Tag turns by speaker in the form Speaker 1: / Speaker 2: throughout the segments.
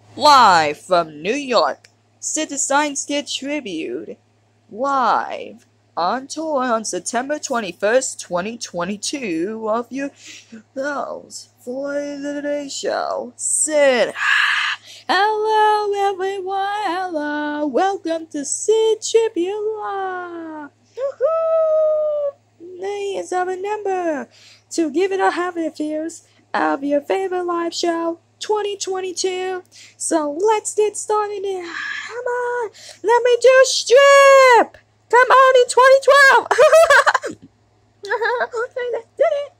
Speaker 1: Live from New York, Sid the Science Kid Tribute. Live on tour on September 21st, 2022 of your house for the Today Show. Sid. Hello everyone, hello. Welcome to Sid Tribute Live. Please remember to give it a happy views of your favorite live show 2022. So let's get started. Come on, let me do strip. Come on in 2012. Okay, let's do it.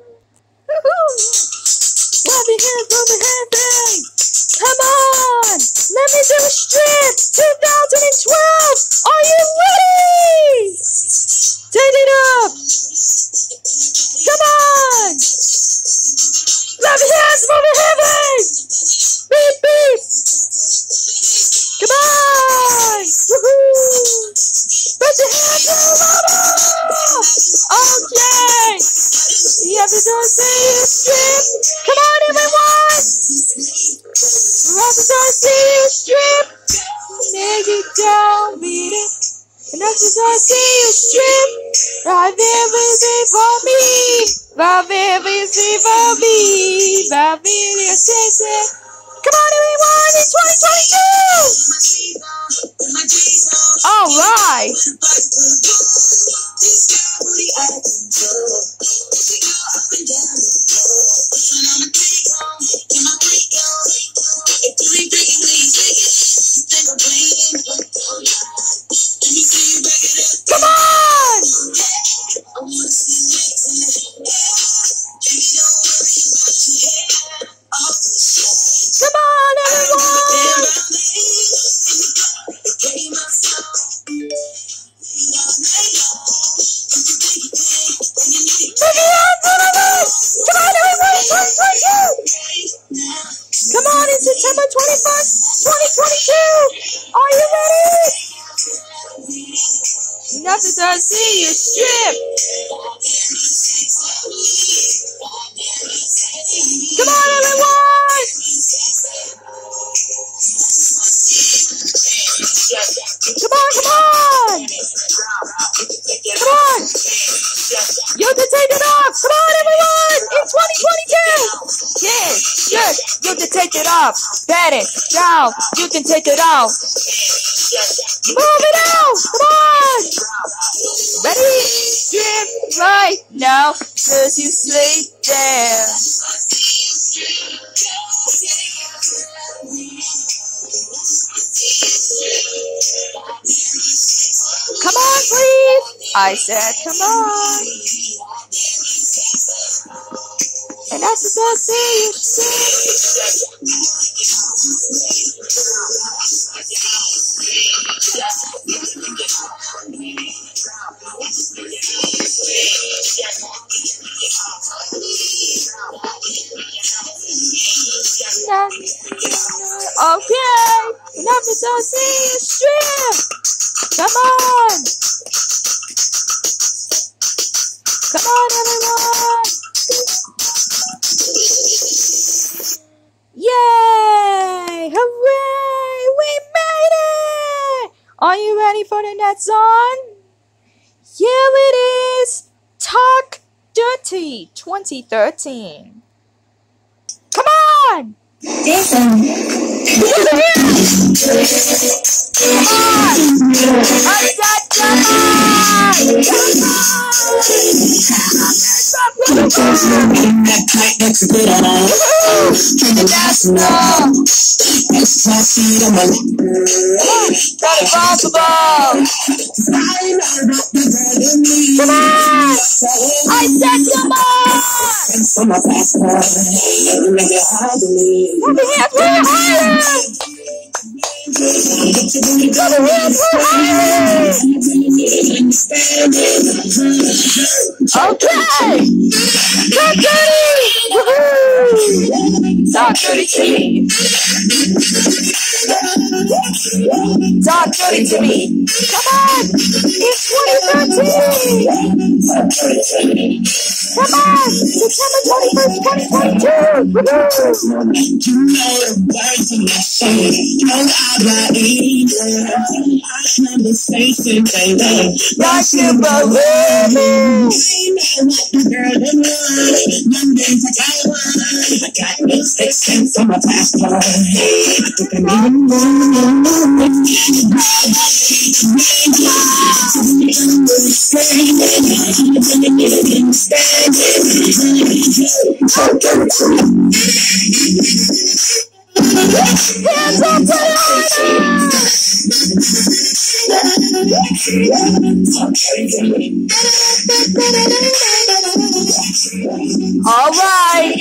Speaker 1: Wave your hands on the head thing. Come on, let me do strip 2012. Are you ready? Take it up. Come on. Clap your hands for the heavens! Beep, beep! Come on! Woohoo! Put your hands up! Okay! You have to do a serious strip! Come on, everyone! You have to do a serious strip! There you go, beat it! And that's just a serious strip! Right there, easy for me! Right there, easy for me! Right there, easy. Come on, everyone! It's 2022! Alright! Come on! Come on, everyone! Put your hands on it! Come on, everyone! 2022! Come on, it's September 21st, 2022! Are you ready? Nothing to see you strip! Come on, everyone! Come on, come on! Come on! You have to take it off! Come on, everyone! It's 2022! Yes, yes, you have to take it off! Pat it down! You can take it off! Move it out! Come on! Ready? Strip right now, cause you sleep there. Come on, please! I said, come on! And that's just all serious. Okay, enough is all serious strip. Come on. Come on, everyone. Yay! Hooray! We made it! Are you ready for the next song? Here it is. Talk Dirty 2013. Come on! Jason. Come on! I said come on! Come on! I said come on! Put your hands way higher! Put your hands way higher! Okay! Talk dirty! Woohoo! Talk dirty to me! Talk dirty to me! Come on! It's 2013! Come on! September 21st, 2022!
Speaker 2: You know the words in my song. Don't habla inglés. Conversation, baby.
Speaker 1: Like you believe me!
Speaker 2: You know what the girl in love. Mondays like I want. I got lipstick stamps on my passport. I think I need a move.
Speaker 1: Hands up to all right.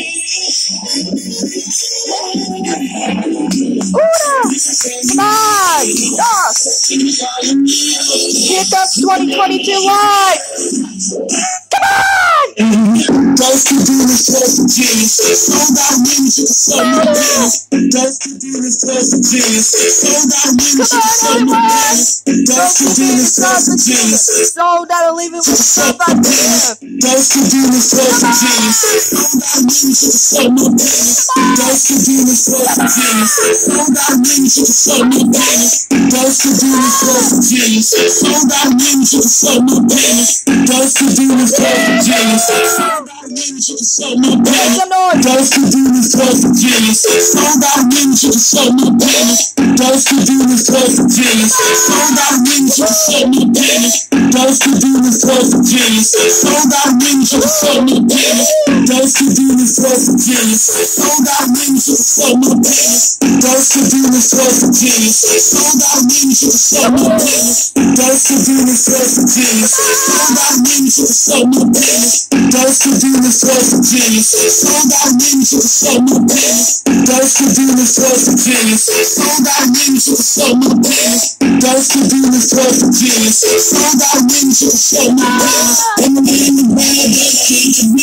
Speaker 1: Come on. Dos. Here comes 2022 live. Come on.
Speaker 2: Those who do this close to genius. Sold out music, so no business. Those who do this close to genius. Sold out music, so no business. Those who do this close to genius.
Speaker 1: Sold out and leaving with somebody.
Speaker 2: Those who do this close to genius. Sold out music, so no business. Those who do this close to genius. Sold out music, so no business. Those who do this close to genius. Sold out music, so no business. Those who do this close to genius. Sold out music, so no business. Those who do this close to genius. Sold out music, so no business. Those who do this close to genius. Sold out music, so no business. Those who do this close to genius. Sold out music, so no business. Those who do this close to genius. Sold out music, so no business. Those who do this close to genius. Sold out music, so no business. Those who do this close to genius. Sold out music, so no business. Those who do this close to genius. Sold out music, so no business. Those who do this close to genius. Sold out music, so no business. Those who do this close to genius. Sold out music, so no business. And the man in the bag, they keep the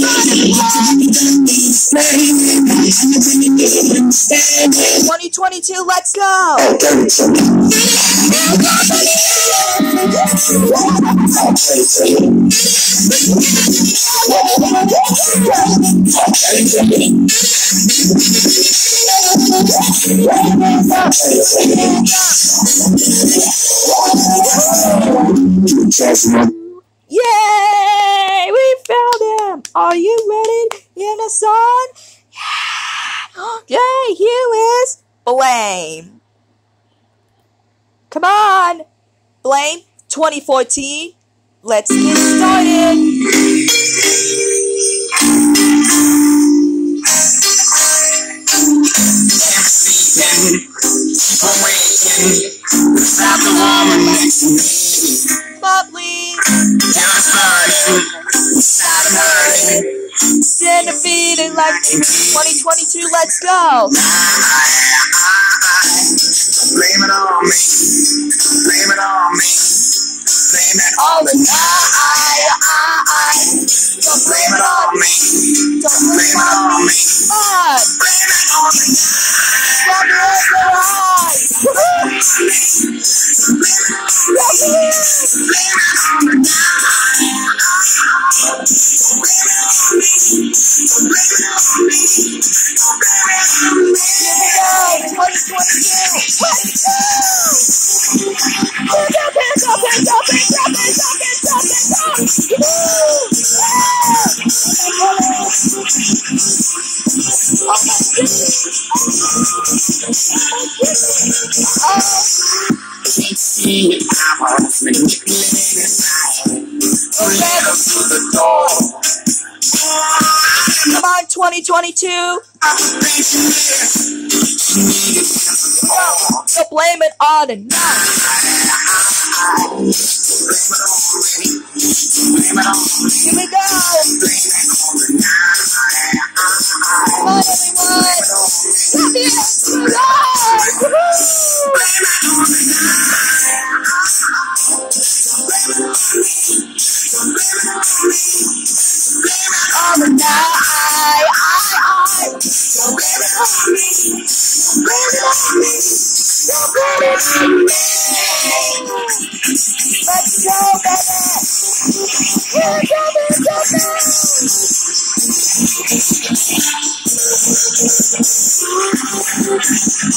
Speaker 2: man.
Speaker 1: 2022, let's go! Yay! We found him! Are you ready in the sun? Yeah! Yay! Here is Blame. Come on! Blame 2014. Let's get started!
Speaker 2: Without the woman next to me.
Speaker 1: Bubbly.
Speaker 2: Just burning. Without hurting.
Speaker 1: Send a feeling like 2022. Let's go.
Speaker 2: Blame it on me. Blame it on me. Blame it on me. Don't blame it on me. Don't blame it on me. Blame it on me.
Speaker 1: Stop your eyes.
Speaker 2: Blame it on me. See it, I was manipulated. Led us to the door.
Speaker 1: Come on, 2022. So blame it on the night. Here we go. Come on, everyone. Clap your hands to life. On the night. Don't blame it on me. Blame it on me. Don't blame it on me. Let's go, baby. Here we go, baby.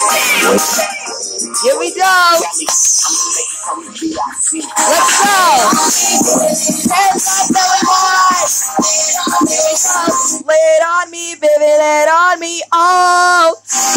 Speaker 1: Here we go. Let's go. Lay it on me, baby, lay it on me. Oh.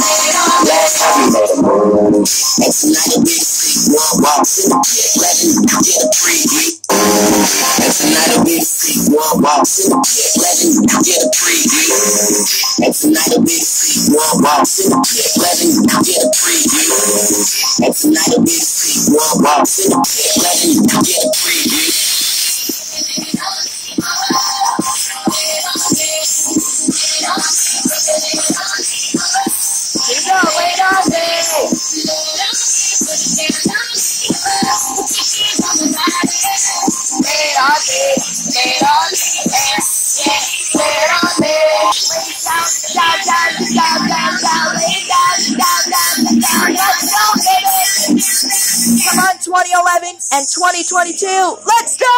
Speaker 1: Come on, 2011 and 2022. Let's go!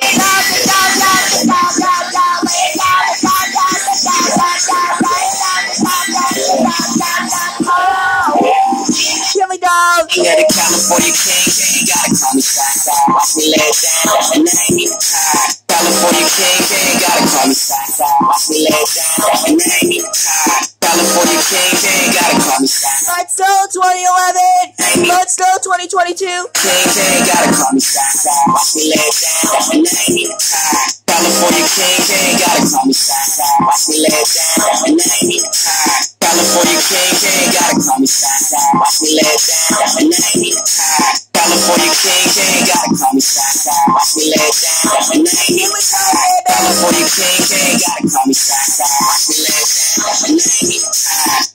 Speaker 1: Chili dog.
Speaker 2: Yeah, the California king, ain't gotta call me shy. Watch me lay it down, and I ain't even tired. California king, ain't gotta call me shy. Watch me lay it down, and I ain't even tired. California king, ain't gotta call me shy.
Speaker 1: Let's go 2011. Let's go 2022.
Speaker 2: King, ain't gotta call me shy. Watch me lay it down, and I ain't even tired. California king, ain't gotta call me shy. Watch me lay it down, and I ain't even tired. California king, ain't gotta call me shy. Watch me lay it down, and I ain't even tired. California king, ain't gotta call me shy. Watch me lay it down, and I ain't even tired. California king, ain't gotta call me shy. Watch me lay it down, and I ain't even tired.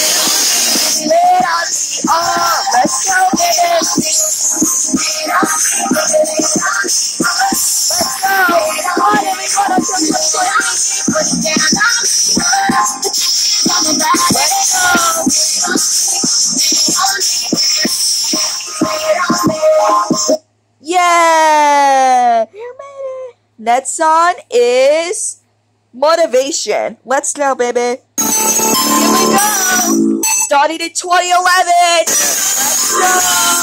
Speaker 1: Let's go, baby. Yeah. Next song is Motivation. Let's go, baby. Here we go. Started in 2011. Let's go.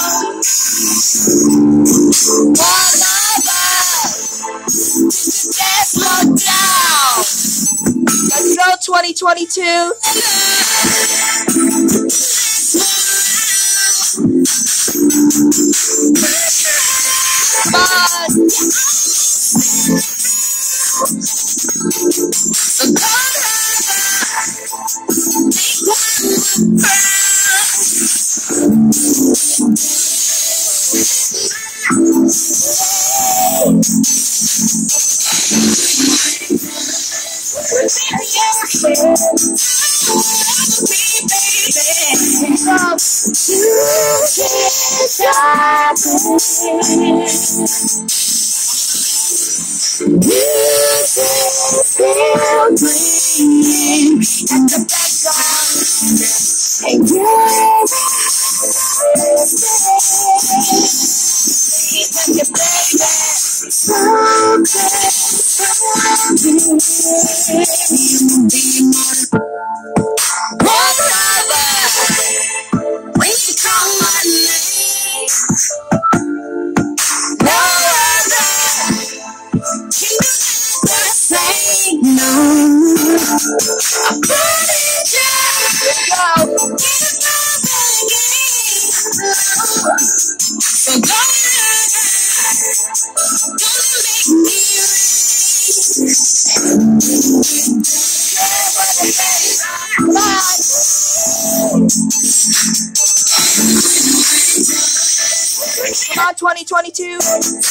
Speaker 1: Let's go 2022. Come on. Come on, 2022.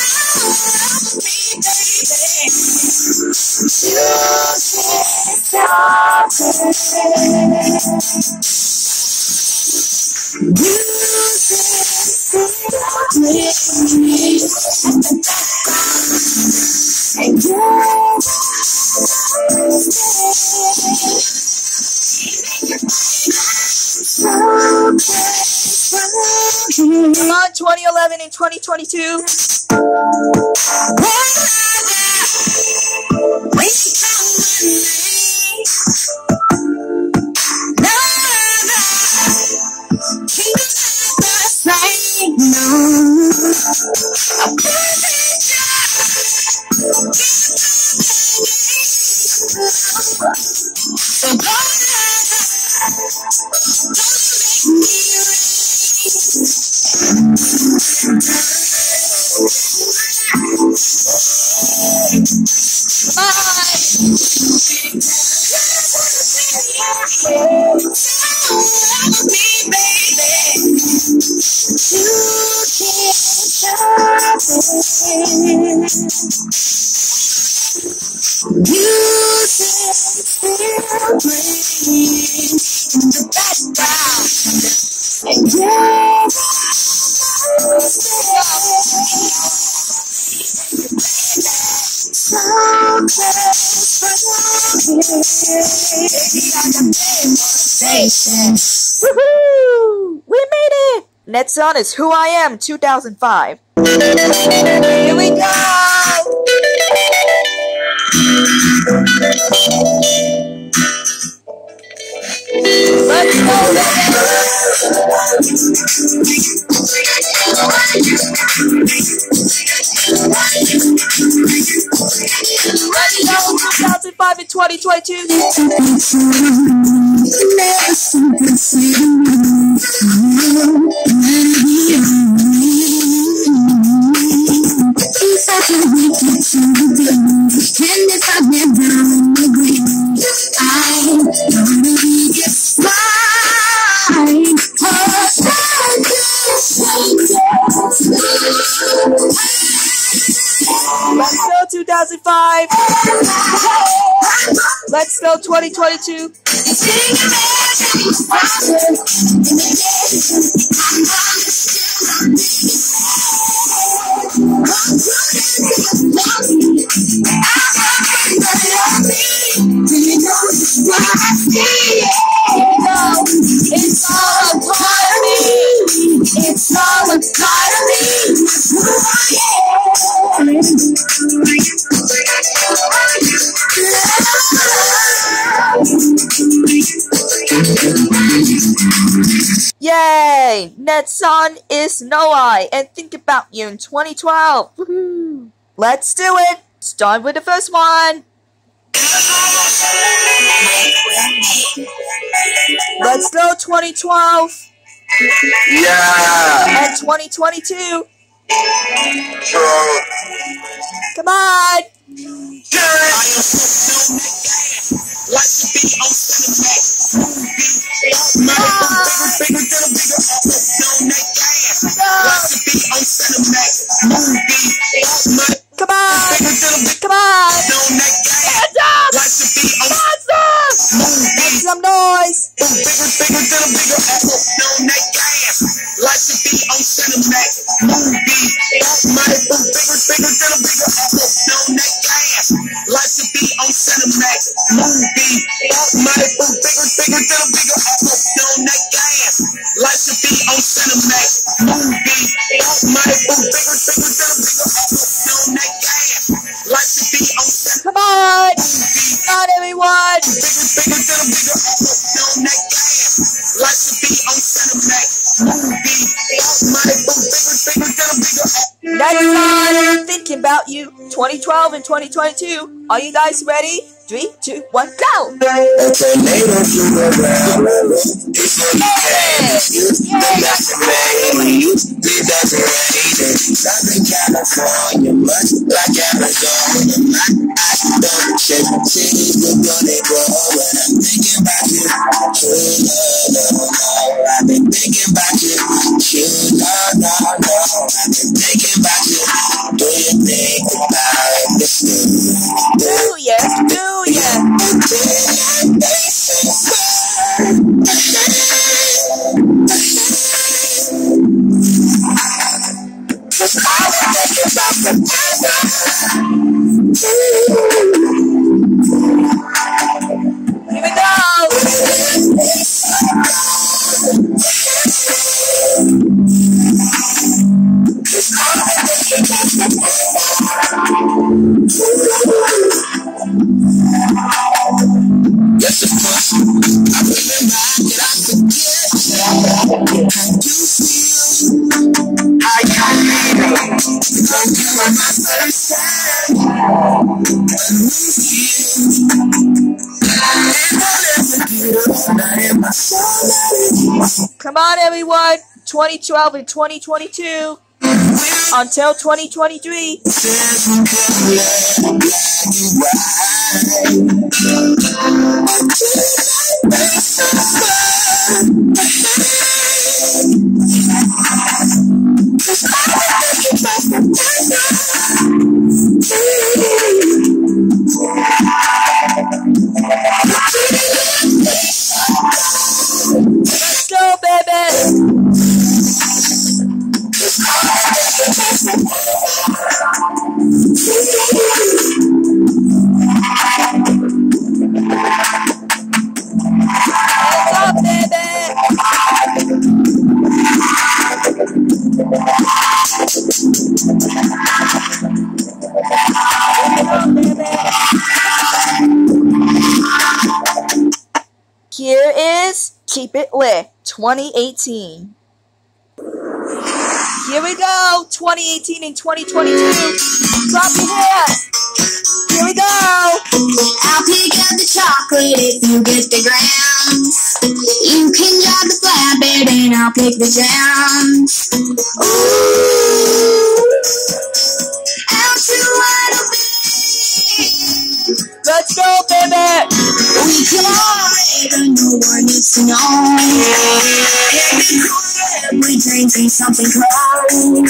Speaker 1: Come on, 2011 and 2022. Woohoo! We made it! Next song is Who I Am 2005. Here we go! Let's go, Let's go, 2005 and 2022. Let's go 2005. Let's go 2022. It's all a part of me. It's all a part of me. Yay! Next song is No I and Think About You in 2012. Woohoo! Let's do it! Start with the first one. Let's go 2012.
Speaker 2: Yeah.
Speaker 1: And 2022.
Speaker 2: Sure.
Speaker 1: Come on. Come on! Come on! Hands up! Make some noise! Come on! Come on, everyone! Next time, Thinking About You, 2012 and 2022. Are you guys ready? 3, 2, 1, go! Here we go!
Speaker 2: Yes, of course. I remember how you feel.
Speaker 1: Come on, everyone. 2012 and 2022 until 2023. Let's go, baby. Hands up, baby. Here is Keep It Lit 2018. Here we go, 2018 and 2022. Clap your hands. Here we go.
Speaker 2: I'll pick up the chocolate if you get the grams. You can drive the flatbed and I'll pick the jams. Ooh, out to wide open.
Speaker 1: Let's go, baby.
Speaker 2: We can all make no one needs to know. Every drink is something cold.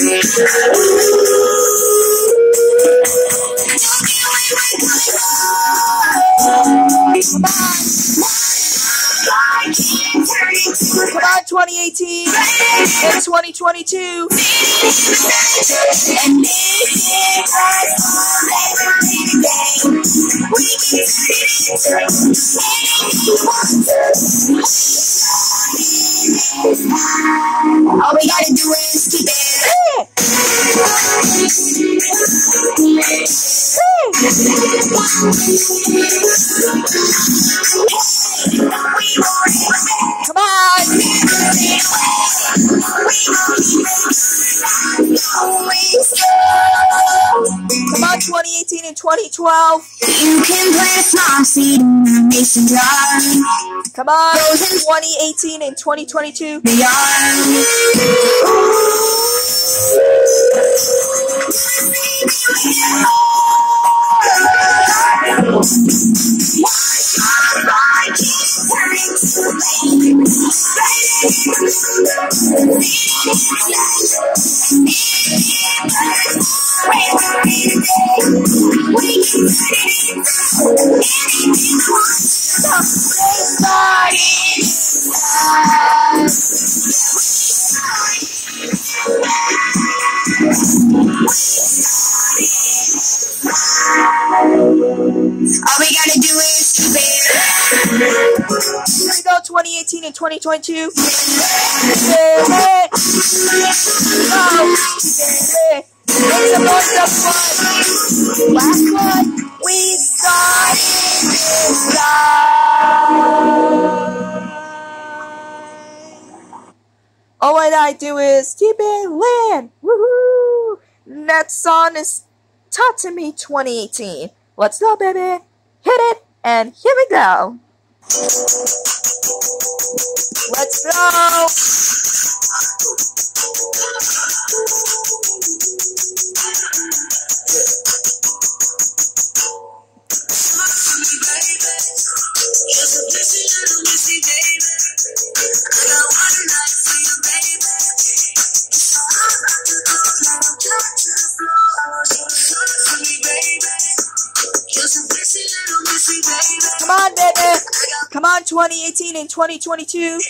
Speaker 1: Come on, 2018 and 2022.
Speaker 2: All we gotta do is keep it.
Speaker 1: Come on. Come on, 2018 and 2012.
Speaker 2: You can plant a small seed in a mason jar.
Speaker 1: Come on, 2018 and 2022.
Speaker 2: All we gotta do is keep it.
Speaker 1: Here we go, 2018 and 2022. Make some noise up front. Last one. We started this life. All I do is keep it lit. Woohoo! Next song is Talk to Me 2018. Let's go, baby. Hit it, and here we go. Let's go. Come on, baby. Come on, 2018 and 2022.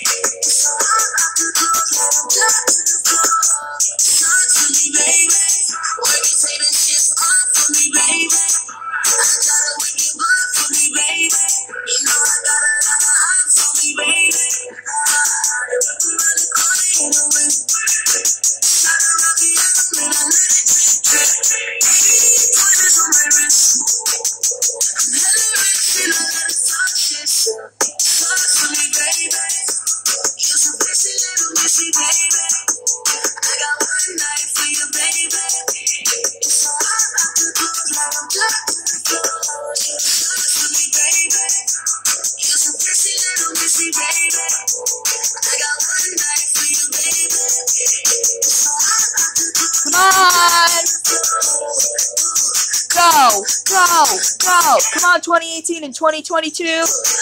Speaker 1: go, go, go. Come on, 2018 and 2022.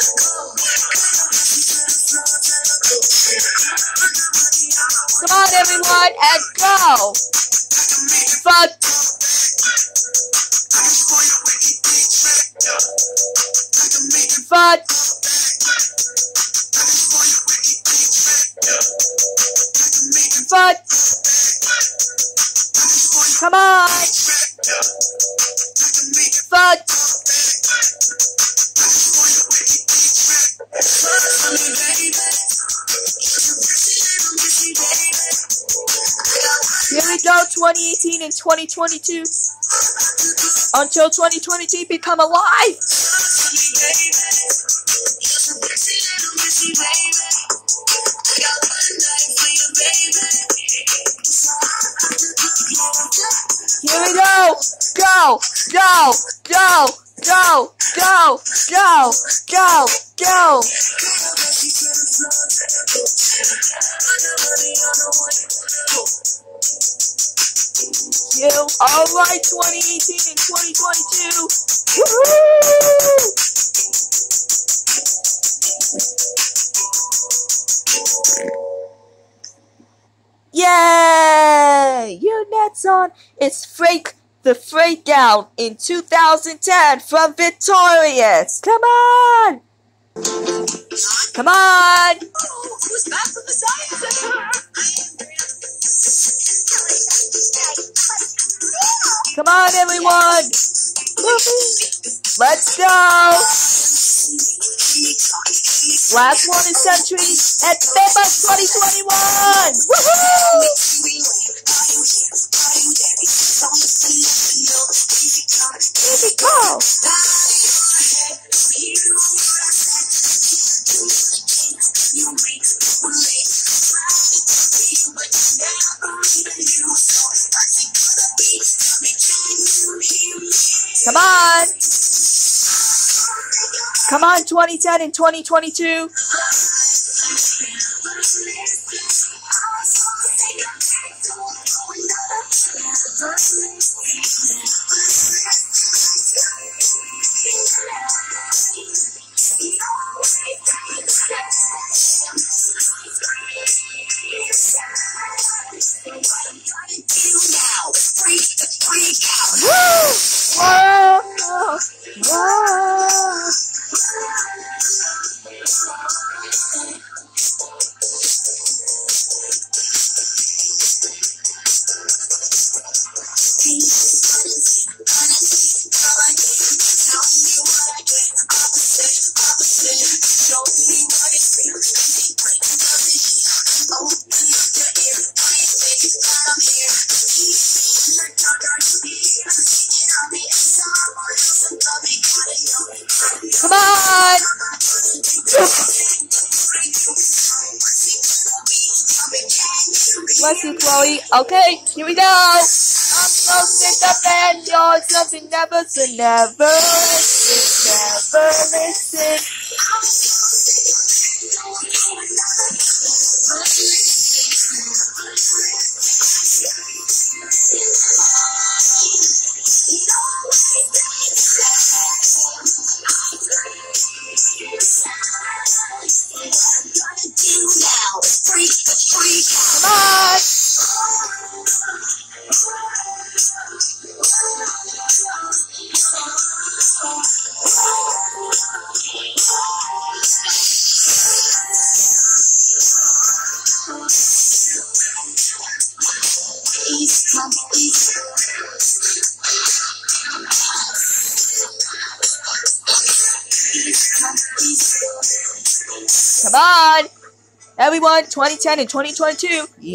Speaker 1: Come on, everyone, and go. But come on. But here we go, 2018 and 2022. Until 2022 become alive. Here we go. Go, go, go, go, go, go, go, go. You, alright, 2018 and 2022. Woohoo! Yay! Your net's on. It's the Freakout in 2010 from Victorious. Come on! Come on!
Speaker 2: Who's back from the Science Center?
Speaker 1: Come on, everyone! Let's go! Last one is Century at Pepas 2021! Woohoo! Here we go! Come on! Come on, 2010 and 2022. Whoa! Whoa! Come on! Bless you, Chloe. Okay, here we go. I'm so sick of it. You're something never, so never listen, never listen. Come on! Come on! Everyone, 2010 and 2022.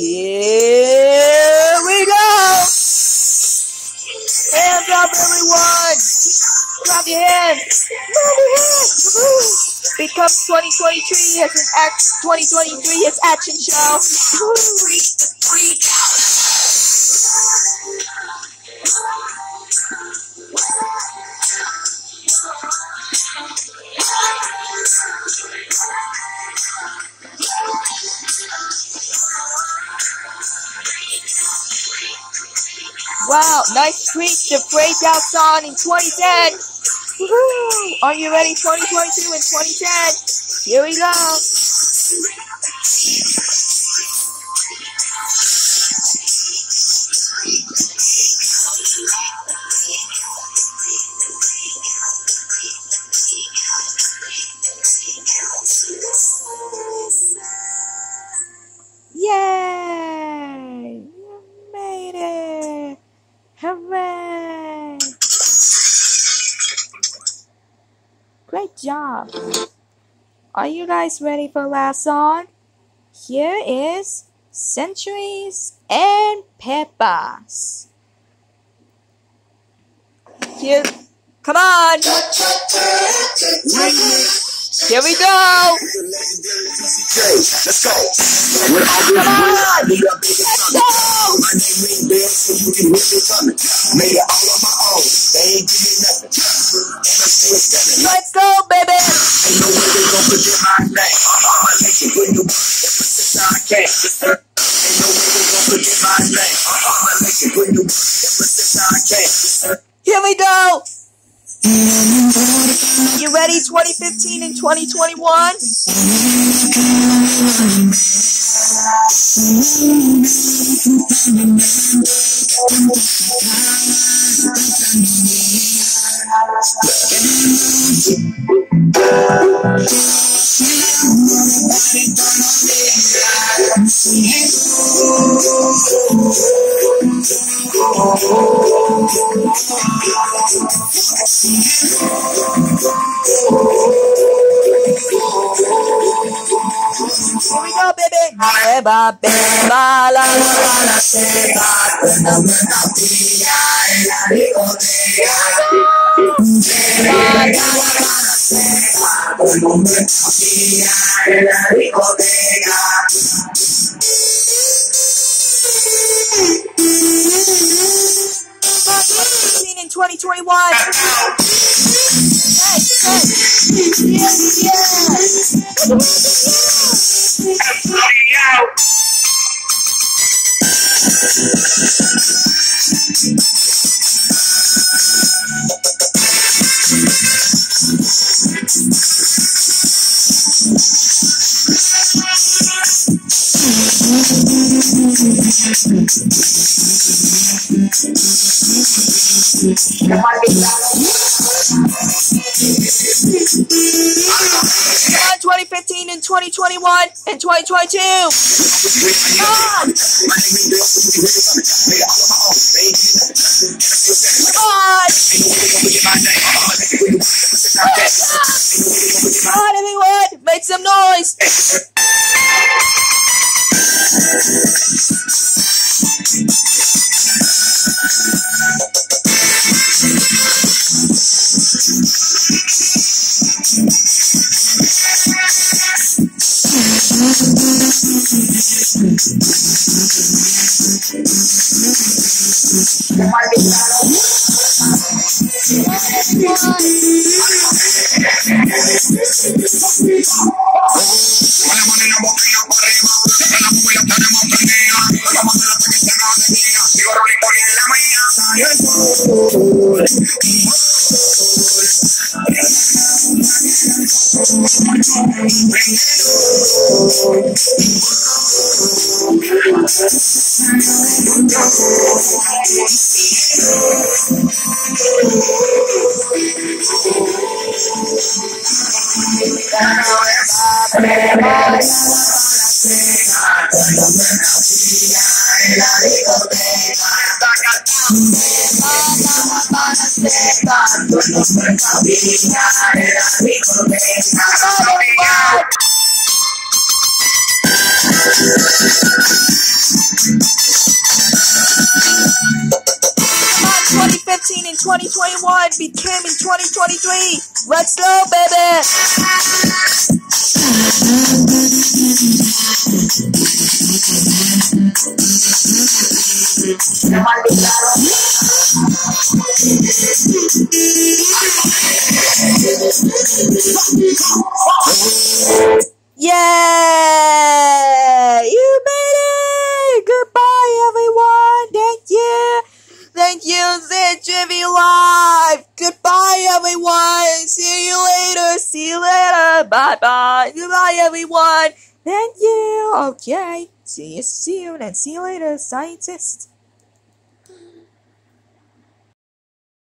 Speaker 1: Here we go! Hands up, everyone! Clap your hands! Clap your hands! Woo! Because 2023 has an 2023 has action show. Wow, nice treat to breakout song in 2010. Woohoo! Are you ready? 2022 and 2010. Here we go. Yay! You made it! Hooray! Great job! Are you guys ready for last song? Here is Centuries and Pepas. Here, come on! Here we go!
Speaker 2: Let's go.
Speaker 1: Come on! Let's go!
Speaker 2: My name ring bells so you can hear me coming. Made it all on my own. They ain't give me nothing. And I'm still stepping.
Speaker 1: Let's go, baby!
Speaker 2: Ain't no way they gon' forget my name. My nation when you ever since I came. Ain't no way they gon' forget my name. My nation when you ever since I came.
Speaker 1: Here we go! You ready? 2015 and 2021? Here we go, baby. Beba, beba, la, la, in 2021. On 2015 and 2021 and 2022. Come on, everyone, make some noise. On 2015 and 2021 became in 2023. Let's go, baby. Yeah, you made it. Goodbye, everyone. Thank you. everyone. See you later. See you later. Bye-bye. Goodbye, everyone. Thank you. Okay. See you soon and see you later, scientist.